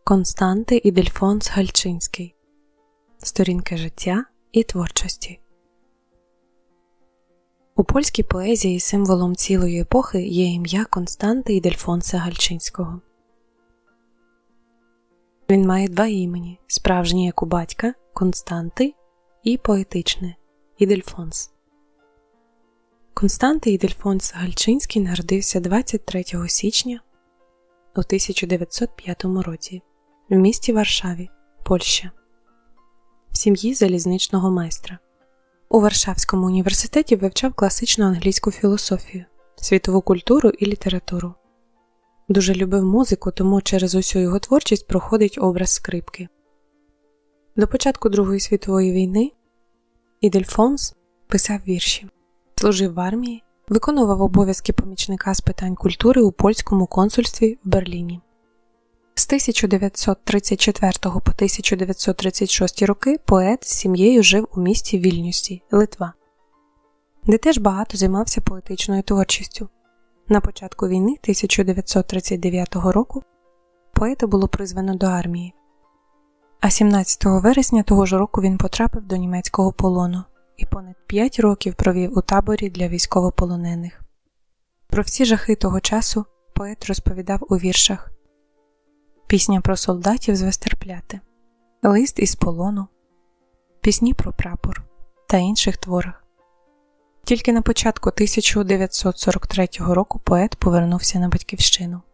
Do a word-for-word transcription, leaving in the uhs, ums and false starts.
Константи Ідельфонс Гальчинський. Сторінки життя і творчості. У польській поезії символом цілої епохи є ім'я Константи Ідельфонса Гальчинського. Він має два імені – справжнє як у батька – Константи і поетичне – Ідельфонс. Константи Ідельфонс Гальчинський народився двадцять третього січня у тисяча дев'ятсот п'ятому році в місті Варшаві, Польща, в сім'ї залізничного майстра. У Варшавському університеті вивчав класичну англійську філософію, світову культуру і літературу. Дуже любив музику, тому через усю його творчість проходить образ скрипки. До початку Другої світової війни Ідельфонс писав вірші, служив в армії, виконував обов'язки помічника з питань культури у польському консульстві в Берліні. З тисяча дев'ятсот тридцять четвертого по тисяча дев'ятсот тридцять шостий роки поет з сім'єю жив у місті Вільнюсі, Литва, де теж багато займався поетичною творчістю. На початку війни тисяча дев'ятсот тридцять дев'ятого року поета було призвано до армії, а сімнадцятого вересня того ж року він потрапив до німецького полону і понад п'ять років провів у таборі для військовополонених. Про всі жахи того часу поет розповідав у віршах: «Пісня про солдатів з Вестерпляте», «Лист із полону», «Пісні про прапор» та інших творах. Тільки на початку тисяча дев'ятсот сорок третього року поет повернувся на батьківщину.